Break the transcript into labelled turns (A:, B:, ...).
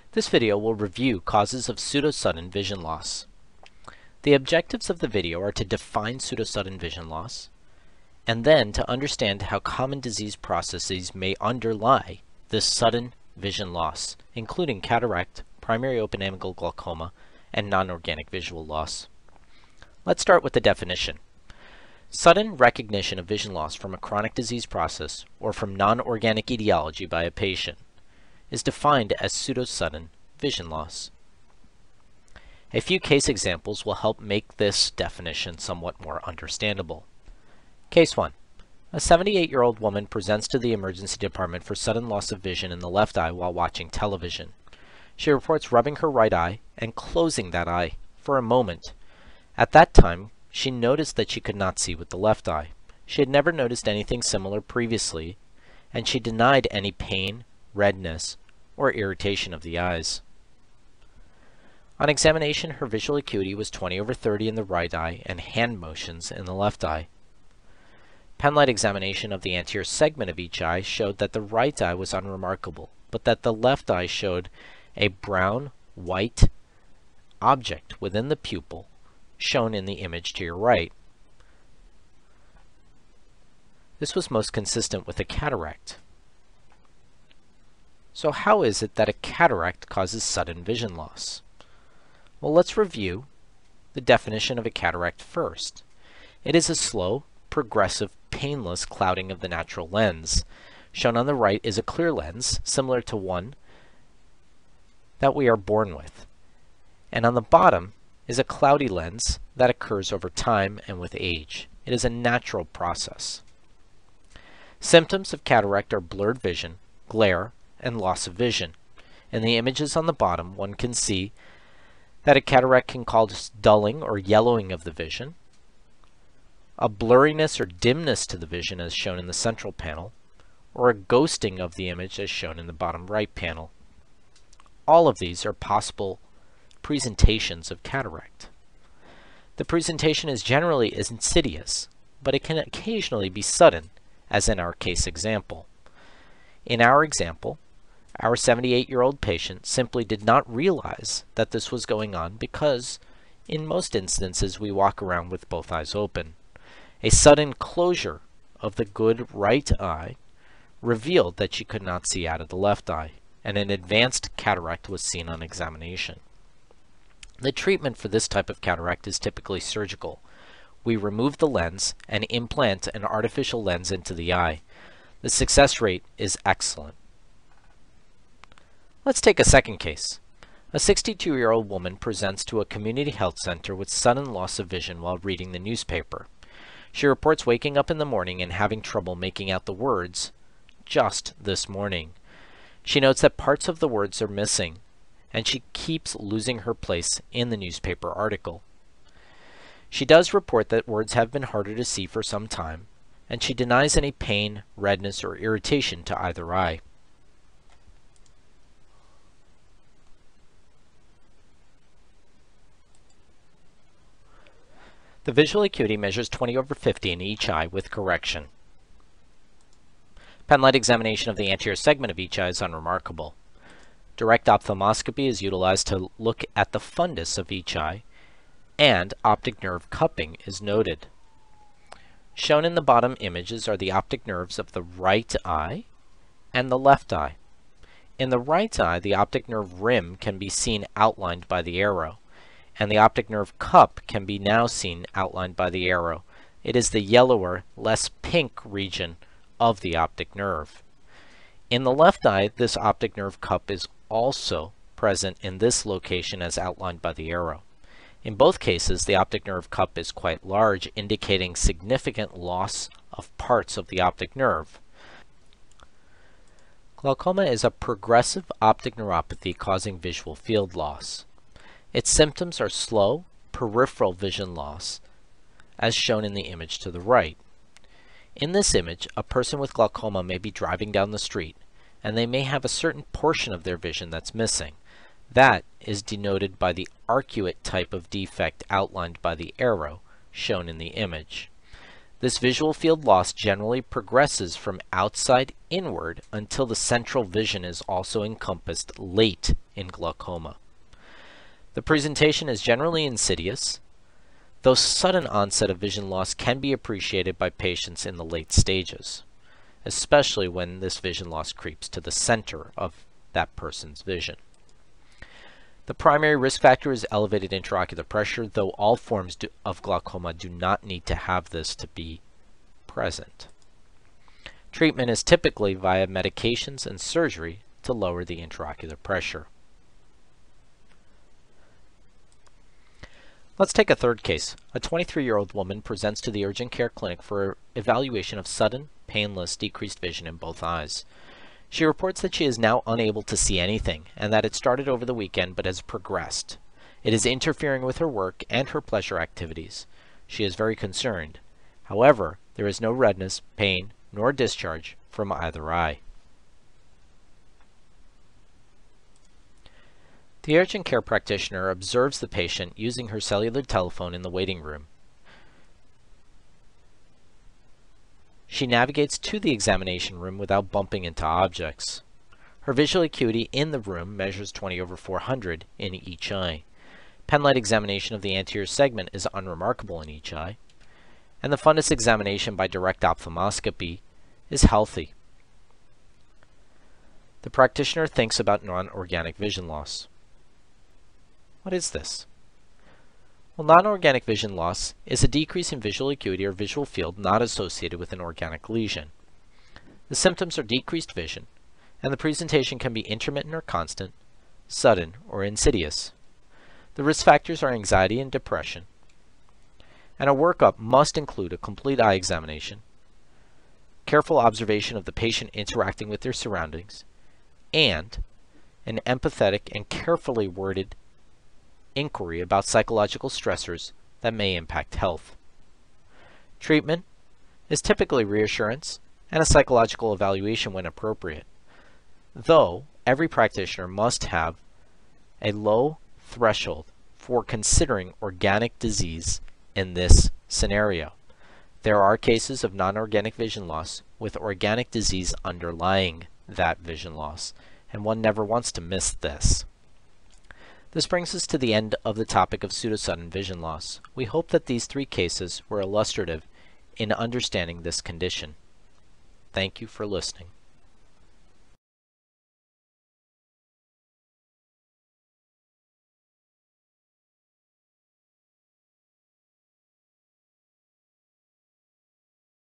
A: This video will review causes of pseudo-sudden vision loss. The objectives of the video are to define pseudo-sudden vision loss, and then to understand how common disease processes may underlie this sudden vision loss, including cataract, primary open-angle glaucoma, and non-organic visual loss. Let's start with the definition. Sudden recognition of vision loss from a chronic disease process or from non-organic etiology by a patient is defined as pseudo-sudden vision loss. A few case examples will help make this definition somewhat more understandable. Case 1. A 78-year-old woman presents to the emergency department for sudden loss of vision in the left eye while watching television. She reports rubbing her right eye and closing that eye for a moment. At that time, she noticed that she could not see with the left eye. She had never noticed anything similar previously, and she denied any pain, redness, or irritation of the eyes. On examination, her visual acuity was 20/30 in the right eye and hand motions in the left eye. Penlight examination of the anterior segment of each eye showed that the right eye was unremarkable, but that the left eye showed a brown-white object within the pupil, shown in the image to your right. This was most consistent with a cataract. So how is it that a cataract causes sudden vision loss? Well, let's review the definition of a cataract first. It is a slow, progressive, painless clouding of the natural lens. Shown on the right is a clear lens, similar to one that we are born with. And on the bottom is a cloudy lens that occurs over time and with age. It is a natural process. Symptoms of cataract are blurred vision, glare, and loss of vision. In the images on the bottom, one can see that a cataract can cause dulling or yellowing of the vision, a blurriness or dimness to the vision as shown in the central panel, or a ghosting of the image as shown in the bottom right panel. All of these are possible presentations of cataract. The presentation is generally insidious, but it can occasionally be sudden, as in our case example. In our example, our 78-year-old patient simply did not realize that this was going on because, in most instances, we walk around with both eyes open. A sudden closure of the good right eye revealed that she could not see out of the left eye, and an advanced cataract was seen on examination. The treatment for this type of cataract is typically surgical. We remove the lens and implant an artificial lens into the eye. The success rate is excellent. Let's take a second case. A 62-year-old woman presents to a community health center with sudden loss of vision while reading the newspaper. She reports waking up in the morning and having trouble making out the words, "just this morning." She notes that parts of the words are missing, and she keeps losing her place in the newspaper article. She does report that words have been harder to see for some time, and she denies any pain, redness, or irritation to either eye. The visual acuity measures 20/50 in each eye with correction. Penlight examination of the anterior segment of each eye is unremarkable. Direct ophthalmoscopy is utilized to look at the fundus of each eye, and optic nerve cupping is noted. Shown in the bottom images are the optic nerves of the right eye and the left eye. In the right eye, the optic nerve rim can be seen outlined by the arrow, and the optic nerve cup can be now seen outlined by the arrow. It is the yellower, less pink region of the optic nerve. In the left eye, this optic nerve cup is also present in this location as outlined by the arrow. In both cases, the optic nerve cup is quite large, indicating significant loss of parts of the optic nerve. Glaucoma is a progressive optic neuropathy causing visual field loss. Its symptoms are slow, peripheral vision loss, as shown in the image to the right. In this image, a person with glaucoma may be driving down the street, and they may have a certain portion of their vision that's missing. That is denoted by the arcuate type of defect outlined by the arrow shown in the image. This visual field loss generally progresses from outside inward until the central vision is also encompassed late in glaucoma. The presentation is generally insidious, though sudden onset of vision loss can be appreciated by patients in the late stages, especially when this vision loss creeps to the center of that person's vision. The primary risk factor is elevated intraocular pressure, though all forms of glaucoma do not need to have this to be present. Treatment is typically via medications and surgery to lower the intraocular pressure. Let's take a third case. A 23-year-old woman presents to the urgent care clinic for evaluation of sudden, painless, decreased vision in both eyes. She reports that she is now unable to see anything and that it started over the weekend but has progressed. It is interfering with her work and her pleasure activities. She is very concerned. However, there is no redness, pain, nor discharge from either eye. The urgent care practitioner observes the patient using her cellular telephone in the waiting room. She navigates to the examination room without bumping into objects. Her visual acuity in the room measures 20/400 in each eye. Penlight examination of the anterior segment is unremarkable in each eye, and the fundus examination by direct ophthalmoscopy is healthy. The practitioner thinks about non-organic vision loss. What is this? Well, non-organic vision loss is a decrease in visual acuity or visual field not associated with an organic lesion. The symptoms are decreased vision, and the presentation can be intermittent or constant, sudden or insidious. The risk factors are anxiety and depression, and a workup must include a complete eye examination, careful observation of the patient interacting with their surroundings, and an empathetic and carefully worded inquiry about psychological stressors that may impact health. Treatment is typically reassurance and a psychological evaluation when appropriate, though every practitioner must have a low threshold for considering organic disease in this scenario. There are cases of non-organic vision loss with organic disease underlying that vision loss, and one never wants to miss this. This brings us to the end of the topic of pseudo-sudden vision loss. We hope that these three cases were illustrative in understanding this condition. Thank you for listening.